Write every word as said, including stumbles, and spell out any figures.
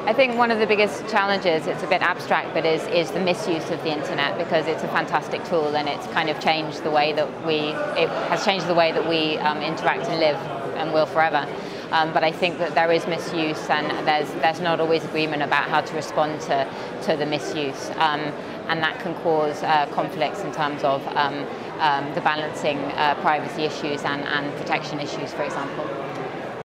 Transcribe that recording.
I think one of the biggest challenges, it's a bit abstract, but is, is the misuse of the internet, because it's a fantastic tool and it's kind of changed the way that we, it has changed the way that we um, interact and live and will forever. Um, but I think that there is misuse, and there's, there's not always agreement about how to respond to, to the misuse. Um, and that can cause uh, conflicts in terms of um, um, the balancing uh, privacy issues and, and protection issues, for example.